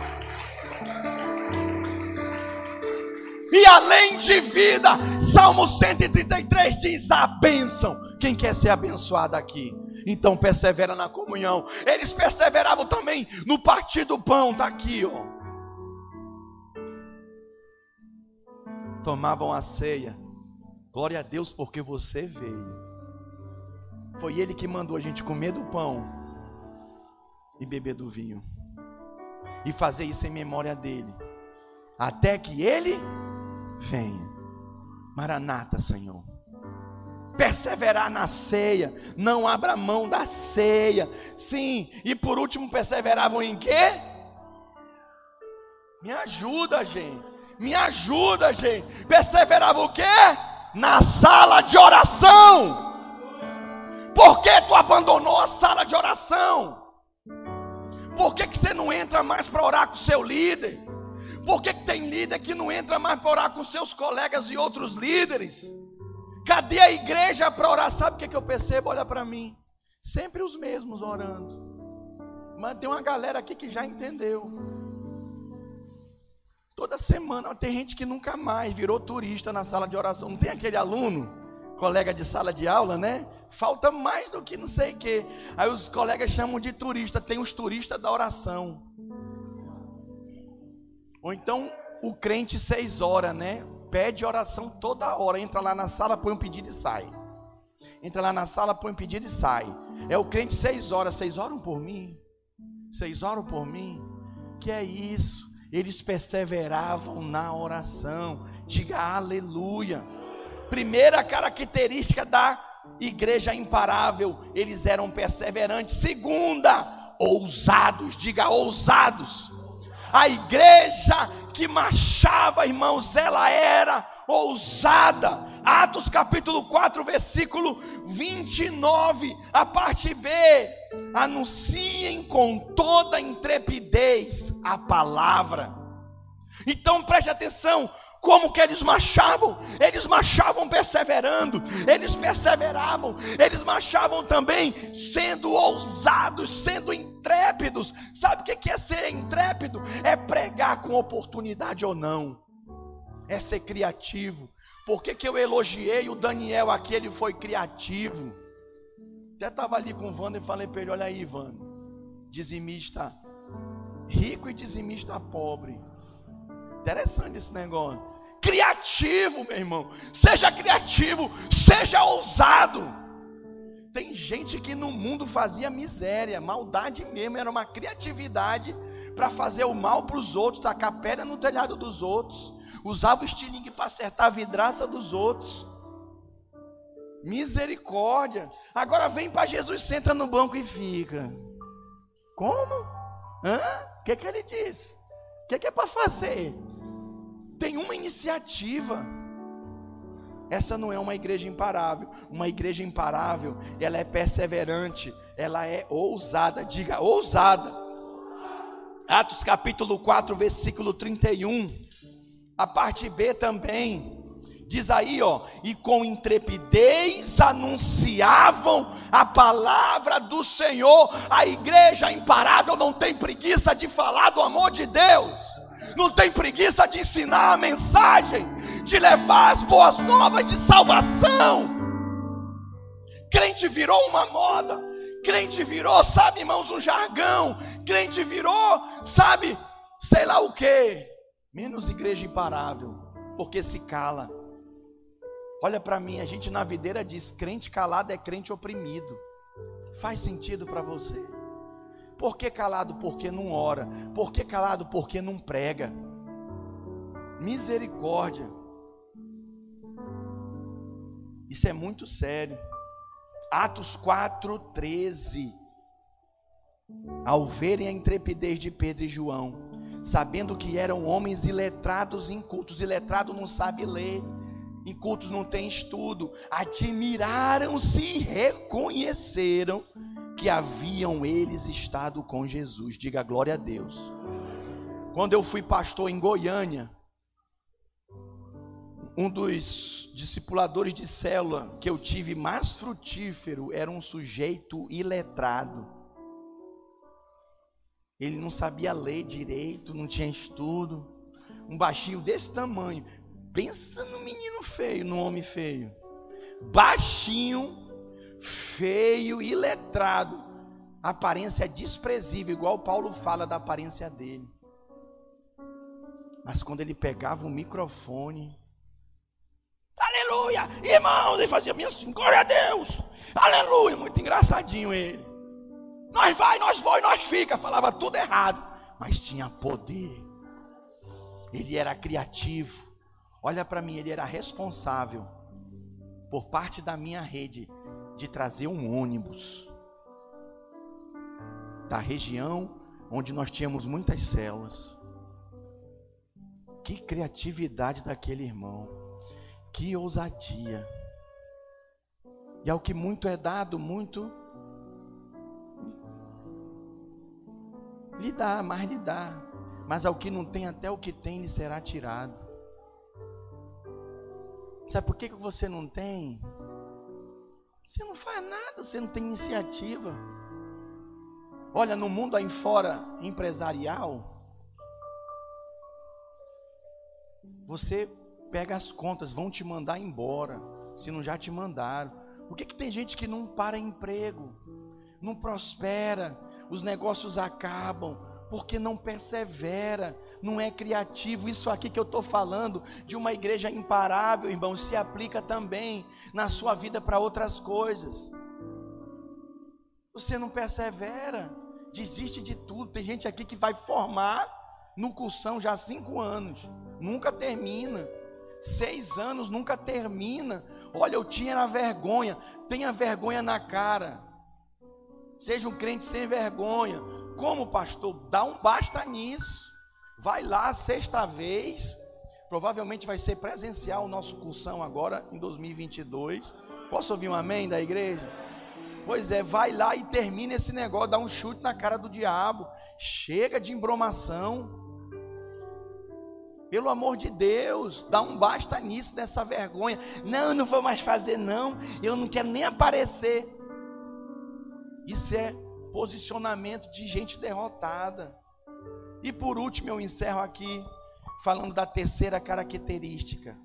Speaker 1: E além de vida, Salmo cento e trinta e três diz a bênção. Quem quer ser abençoado aqui? Então persevera na comunhão. Eles perseveravam também no partir do pão. Está aqui, ó. Tomavam a ceia. Glória a Deus porque você veio. Foi Ele que mandou a gente comer do pão e beber do vinho, e fazer isso em memória dele, até que Ele venha. Maranata, Senhor. Perseverar na ceia. Não abra mão da ceia. Sim, e por último perseveravam em quê? Me ajuda, gente. Me ajuda, gente. Perseverava o quê? Na sala de oração. Por que tu abandonou a sala de oração? Por que que você não entra mais para orar com o seu líder? Por que que tem líder que não entra mais para orar com seus colegas e outros líderes? Cadê a igreja para orar? Sabe o que que eu percebo? Olha para mim. Sempre os mesmos orando. Mas tem uma galera aqui que já entendeu. Toda semana tem gente que nunca mais virou turista na sala de oração. Não tem aquele aluno, colega de sala de aula, né? Falta mais do que não sei o que. Aí os colegas chamam de turista. Tem os turistas da oração. Ou então o crente seis horas, né? Pede oração toda hora. Entra lá na sala, põe um pedido e sai. Entra lá na sala, põe um pedido e sai. É o crente seis horas. Vocês oram por mim? Vocês oram por mim? Que é isso? Eles perseveravam na oração. Diga aleluia. Primeira característica da igreja imparável: eles eram perseverantes. Segunda, ousados. Diga ousados. A igreja que marchava, irmãos, ela era ousada. Atos capítulo quatro, versículo vinte e nove, a parte B: anunciem com toda intrepidez a palavra. Então preste atenção, como que eles marchavam? Eles marchavam perseverando, eles perseveravam, eles marchavam também sendo ousados, sendo intrépidos. Sabe o que é ser intrépido? É pregar com oportunidade ou não, é ser criativo. Por que que eu elogiei o Daniel aqui? Ele foi criativo. Até estava ali com o Wander e falei para ele: olha aí, Wander, dizimista rico e dizimista pobre. Interessante esse negócio. Criativo, meu irmão. Seja criativo, seja ousado. Tem gente que no mundo fazia miséria, maldade mesmo, era uma criatividade para fazer o mal para os outros, tacar pedra no telhado dos outros, usava o estilingue para acertar a vidraça dos outros. Misericórdia. Agora vem para Jesus, senta no banco e fica. Como? Hã? O que que ele diz? O que que é para fazer? Tem uma iniciativa. Essa não é uma igreja imparável. Uma igreja imparável, ela é perseverante, ela é ousada. Diga ousada. Atos capítulo quatro, versículo trinta e um, a parte B também diz aí, ó: e com intrepidez anunciavam a palavra do Senhor. A igreja imparável não tem preguiça de falar do amor de Deus, não tem preguiça de ensinar a mensagem, de levar as boas novas de salvação. Crente virou uma moda, crente virou, sabe, irmãos, um jargão, crente virou, sabe, sei lá o que, menos igreja imparável, porque se cala. Olha para mim, a gente na videira diz: crente calado é crente oprimido. Faz sentido para você? Por que calado? Porque não ora. Por que calado? Porque não prega. Misericórdia. Isso é muito sério. Atos quatro, treze. Ao verem a intrepidez de Pedro e João, sabendo que eram homens iletrados e incultos, iletrado não sabe ler, incultos não tem estudo, admiraram-se e reconheceram que haviam eles estado com Jesus. Diga glória a Deus. Quando eu fui pastor em Goiânia, um dos discipuladores de célula que eu tive mais frutífero era um sujeito iletrado. Ele não sabia ler direito, não tinha estudo. Um baixinho desse tamanho. Pensa no menino feio, no homem feio. Baixinho, feio, iletrado. Aparência desprezível, igual Paulo fala da aparência dele. Mas quando ele pegava o microfone, aleluia, irmãos, ele fazia assim, glória a Deus, aleluia, muito engraçadinho ele. Nós vai, nós vai, nós fica, falava tudo errado, mas tinha poder. Ele era criativo. Olha para mim, ele era responsável por parte da minha rede de trazer um ônibus da região onde nós tínhamos muitas células. Que criatividade daquele irmão, que ousadia. E ao que muito é dado, muito lhe dá, mais lhe dá. Mas ao que não tem, até o que tem lhe será tirado. Sabe por que que você não tem? Você não faz nada, você não tem iniciativa. Olha, no mundo aí fora empresarial, você pega as contas, vão te mandar embora, se não já te mandaram. Por que que tem gente que não para emprego, não prospera, os negócios acabam? Porque não persevera, não é criativo. Isso aqui que eu estou falando de uma igreja imparável, irmão, se aplica também na sua vida para outras coisas. Você não persevera, desiste de tudo. Tem gente aqui que vai formar no cursão já há cinco anos, nunca termina. Seis anos, nunca termina. Olha, eu tinha a vergonha. Tenha vergonha na cara. Seja um crente sem vergonha. Como, pastor? Dá um basta nisso. Vai lá, sexta vez. Provavelmente vai ser presencial o nosso cursão agora, em dois mil e vinte e dois. Posso ouvir um amém da igreja? Pois é, vai lá e termina esse negócio. Dá um chute na cara do diabo. Chega de embromação. Pelo amor de Deus, dá um basta nisso, dessa vergonha. Não, eu não vou mais fazer não, eu não quero nem aparecer. Isso é posicionamento de gente derrotada. E por último eu encerro aqui, falando da terceira característica.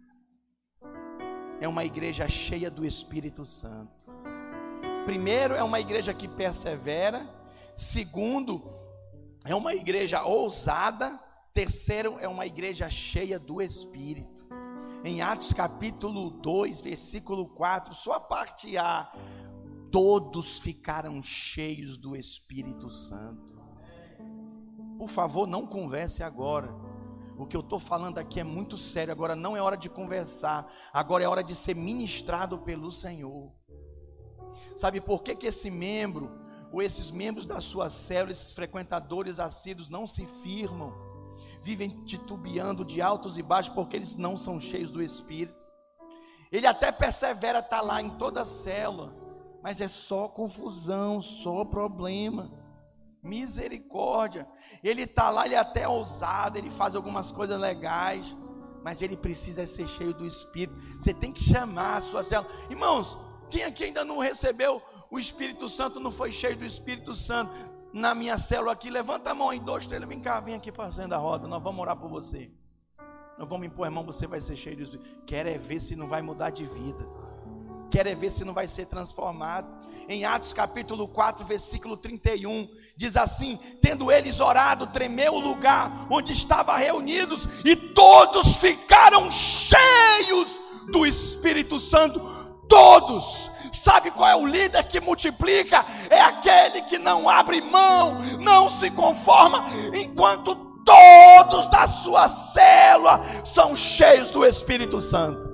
Speaker 1: É uma igreja cheia do Espírito Santo. Primeiro, é uma igreja que persevera. Segundo, é uma igreja ousada. Terceiro, é uma igreja cheia do Espírito. Em Atos capítulo dois, versículo quatro, só a parte A, todos ficaram cheios do Espírito Santo. Por favor, não converse agora. O que eu estou falando aqui é muito sério. Agora não é hora de conversar. Agora é hora de ser ministrado pelo Senhor. Sabe por que que esse membro, ou esses membros da sua célula, esses frequentadores assíduos não se firmam? Vivem titubeando de altos e baixos, porque eles não são cheios do Espírito. Ele até persevera, está lá em toda a célula, mas é só confusão, só problema. Misericórdia. Ele está lá, ele é até ousado, ele faz algumas coisas legais, mas ele precisa ser cheio do Espírito. Você tem que chamar a sua célula. Irmãos, quem aqui ainda não recebeu o Espírito Santo, não foi cheio do Espírito Santo? Na minha célula aqui, levanta a mão aí, dois, três, vem cá, vem aqui para dentro da roda, nós vamos orar por você. Nós vamos impor a mão, você vai ser cheio do Espírito. Quero é ver se não vai mudar de vida. Quero é ver se não vai ser transformado. Em Atos capítulo quatro, versículo trinta e um, diz assim: tendo eles orado, tremeu o lugar onde estavam reunidos, e todos ficaram cheios do Espírito Santo. Todos. Sabe qual é o líder que multiplica? É aquele que não abre mão, não se conforma, enquanto todos da sua célula são cheios do Espírito Santo.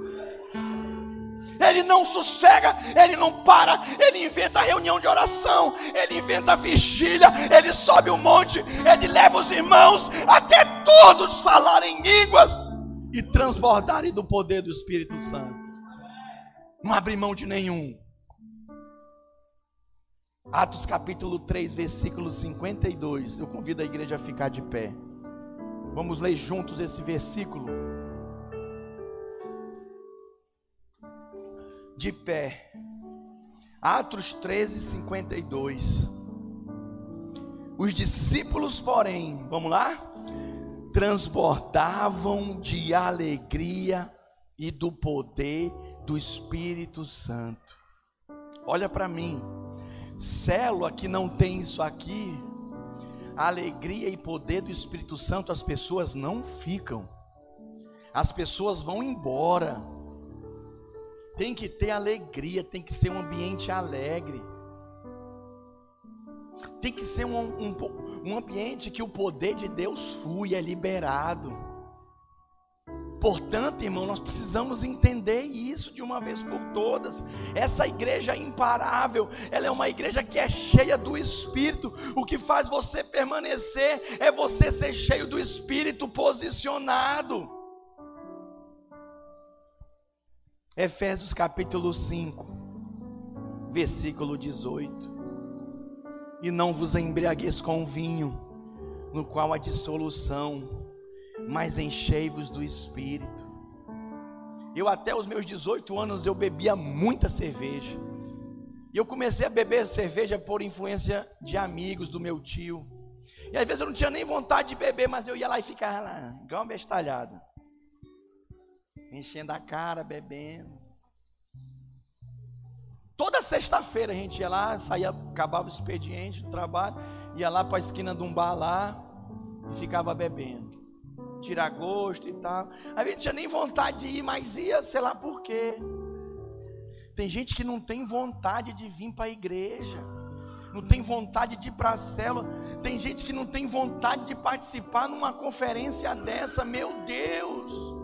Speaker 1: Ele não sossega, ele não para, ele inventa reunião de oração, ele inventa vigília, ele sobe um monte, ele leva os irmãos até todos falarem línguas e transbordarem do poder do Espírito Santo. Não abre mão de nenhum. Atos capítulo três, versículo cinquenta e dois. Eu convido a igreja a ficar de pé. Vamos ler juntos esse versículo. De pé. Atos treze, cinquenta e dois. Os discípulos, porém, vamos lá? Transbordavam de alegria e do poder do Espírito Santo. Olha para mim, célula que não tem isso aqui, alegria e poder do Espírito Santo, as pessoas não ficam, as pessoas vão embora. Tem que ter alegria, tem que ser um ambiente alegre, tem que ser um, um, um ambiente que o poder de Deus flui, é liberado. Portanto, irmão, nós precisamos entender isso de uma vez por todas. Essa igreja é imparável, ela é uma igreja que é cheia do Espírito. O que faz você permanecer é você ser cheio do Espírito, posicionado. Efésios capítulo cinco, versículo dezoito. E não vos embriagueis com vinho, no qual há dissolução, mas enchei-vos do Espírito. Eu até os meus dezoito anos eu bebia muita cerveja. E eu comecei a beber cerveja por influência de amigos do meu tio. E às vezes eu não tinha nem vontade de beber, mas eu ia lá e ficava lá, igual uma bestalhada, enchendo a cara, bebendo. Toda sexta-feira a gente ia lá, saía, acabava o expediente do trabalho, ia lá para a esquina de um bar lá e ficava bebendo, tirar gosto e tal. A gente não tinha nem vontade de ir, mas ia, sei lá por quê. Tem gente que não tem vontade de vir para a igreja, não tem vontade de ir para a célula. Tem gente que não tem vontade de participar numa conferência dessa, meu Deus.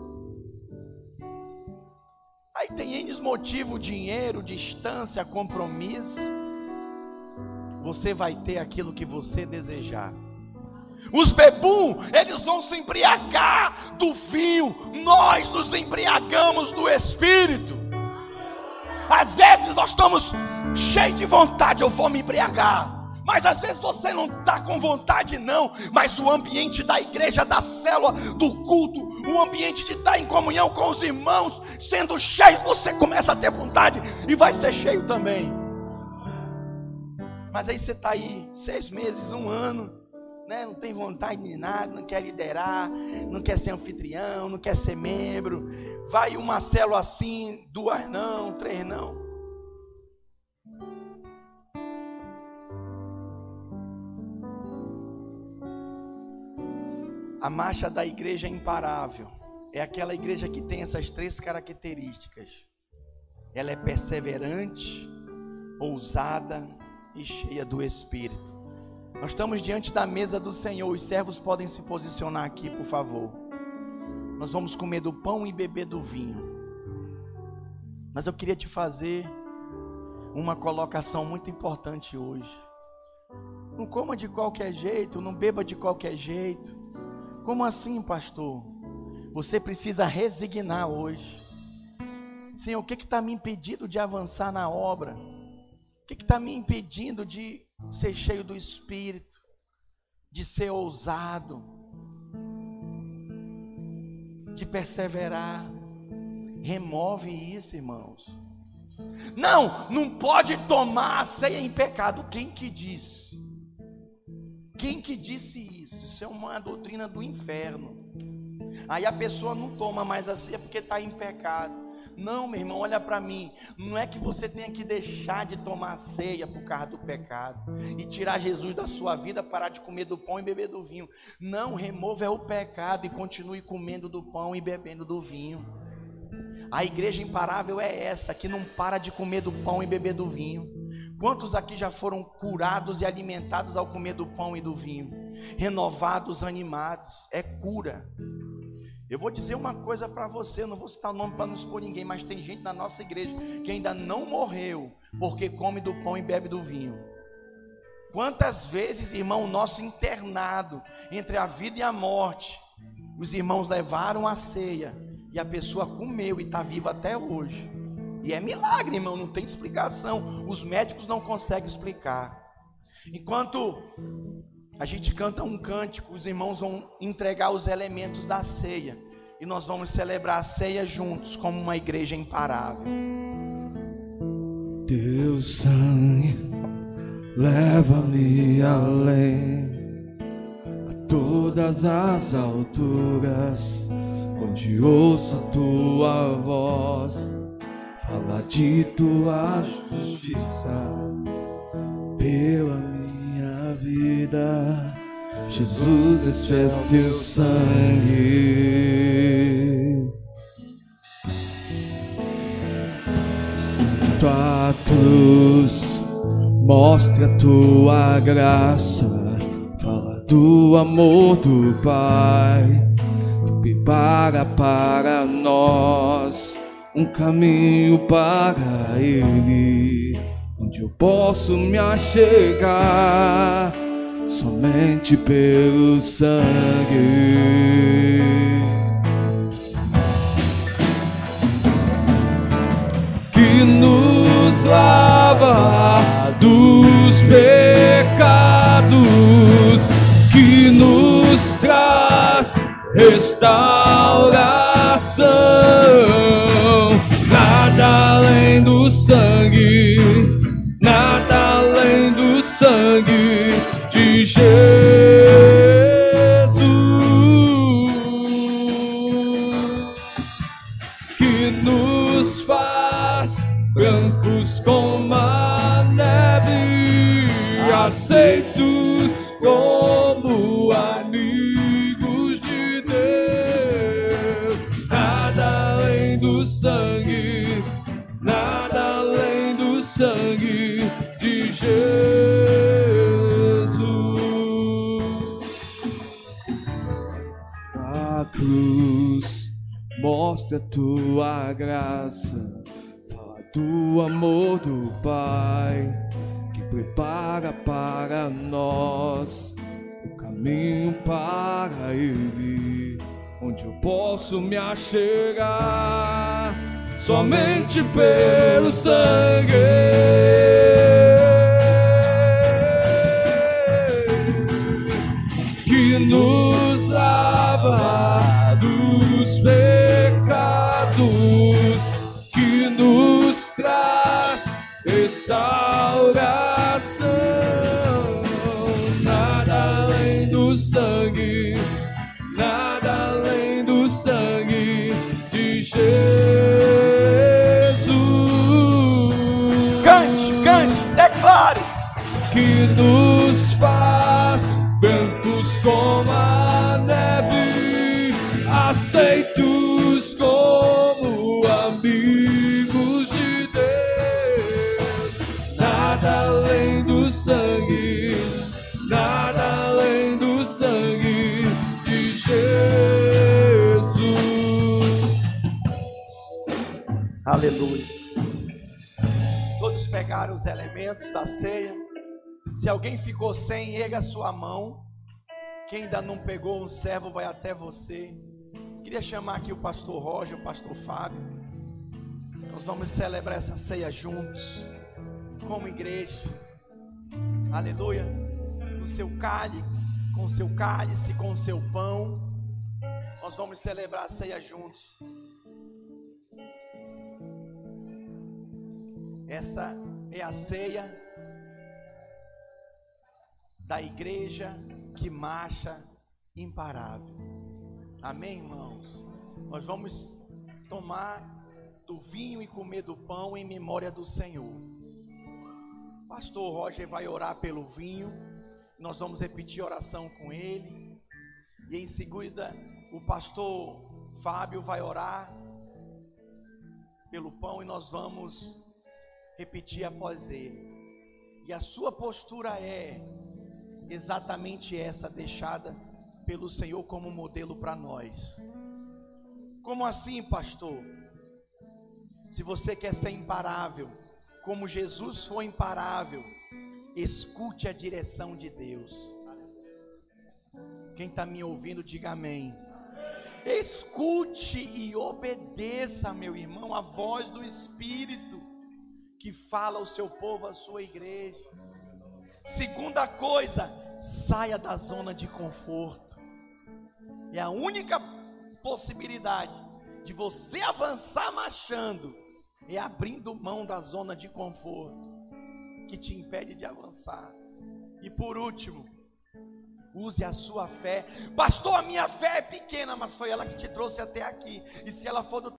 Speaker 1: Aí tem N motivo, dinheiro, distância, compromisso. Você vai ter aquilo que você desejar. Os bebum, eles vão se embriagar do vinho. Nós nos embriagamos do Espírito. Às vezes nós estamos cheios de vontade, eu vou me embriagar. Mas às vezes você não está com vontade não. Mas o ambiente da igreja, da célula, do culto, o ambiente de estar em comunhão com os irmãos, sendo cheio, você começa a ter vontade e vai ser cheio também. Mas aí você está aí seis meses, um ano, né? Não tem vontade de nada, não quer liderar, não quer ser anfitrião, não quer ser membro. Vai uma célula assim, duas não, três não. A marcha da igreja é imparável. É aquela igreja que tem essas três características. Ela é perseverante, ousada e cheia do Espírito. Nós estamos diante da mesa do Senhor. Os servos podem se posicionar aqui, por favor. Nós vamos comer do pão e beber do vinho. Mas eu queria te fazer uma colocação muito importante hoje. Não coma de qualquer jeito, não beba de qualquer jeito. Como assim, pastor? Você precisa resignar hoje. Senhor, o que está me impedindo de avançar na obra? O que está me impedindo de ser cheio do Espírito, de ser ousado, de perseverar? Remove isso, irmãos. Não, não pode tomar a ceia em pecado. Quem que disse? Quem que disse isso? Isso é uma doutrina do inferno. Aí a pessoa não toma mais a ceia porque está em pecado. Não, meu irmão, olha para mim. Não é que você tenha que deixar de tomar a ceia por causa do pecado e tirar Jesus da sua vida, parar de comer do pão e beber do vinho. Não, remova o pecado e continue comendo do pão e bebendo do vinho. A igreja imparável é essa, que não para de comer do pão e beber do vinho. Quantos aqui já foram curados e alimentados ao comer do pão e do vinho? Renovados, animados. É cura. Eu vou dizer uma coisa para você, eu não vou citar o nome para não expor ninguém, mas tem gente na nossa igreja que ainda não morreu porque come do pão e bebe do vinho. Quantas vezes, irmão, nosso internado entre a vida e a morte, os irmãos levaram a ceia e a pessoa comeu e está viva até hoje. E é milagre, irmão, não tem explicação. Os médicos não conseguem explicar. Enquanto a gente canta um cântico, os irmãos vão entregar os elementos da ceia e nós vamos celebrar a ceia juntos como uma igreja imparável.
Speaker 2: Teu sangue leva-me além, a todas as alturas, onde ouço a tua voz, fala de tua justiça pela minha vida. Jesus, esse é teu sangue. Tua cruz mostra a tua graça, fala do amor do Pai, que prepara para nós um caminho para Ele, onde eu posso me achegar somente pelo sangue. Que nos lava dos pecados, que nos traz restauração. Nada além do sangue, nada além do sangue de Jesus, que nos faz brancos como a neve, aceitos como amigos de Deus. Nada além do sangue, nada além do sangue de Jesus. A cruz mostra a tua graça, do amor do Pai, que prepara para nós o caminho para Ele, onde eu posso me achegar somente pelo sangue, que nos lava dos pecados, que nos traz restauração. Nada além do sangue, nada além do sangue de Jesus.
Speaker 1: Cante, cante, declare.
Speaker 2: Que nos faz brancos como a neve, aceitos como amigos de Deus. Nada além do sangue, nada além do sangue de Jesus.
Speaker 1: Aleluia. Todos pegaram os elementos da ceia. Se alguém ficou sem, erga a sua mão. Quem ainda não pegou, um servo vai até você. Queria chamar aqui o pastor Roger, o pastor Fábio. Nós vamos celebrar essa ceia juntos, como igreja. Aleluia. O seu cálice, com o seu cálice, com o seu pão. Nós vamos celebrar a ceia juntos. Essa é a ceia da igreja que marcha imparável. Amém, irmãos? Nós vamos tomar do vinho e comer do pão em memória do Senhor. O pastor Roger vai orar pelo vinho, nós vamos repetir a oração com ele, e em seguida o pastor Fábio vai orar pelo pão e nós vamos repetir após ele. E a sua postura é exatamente essa, deixada pelo Senhor como modelo para nós. Como assim, pastor? Se você quer ser imparável, como Jesus foi imparável, escute a direção de Deus. Quem está me ouvindo, diga amém. Escute e obedeça, meu irmão, a voz do Espírito que fala ao seu povo, à sua igreja. Segunda coisa, Saia da zona de conforto. É a única possibilidade de você avançar marchando, é abrindo mão da zona de conforto que te impede de avançar. E por último, use a sua fé. Pastor, a minha fé é pequena, mas foi ela que te trouxe até aqui. E se ela for do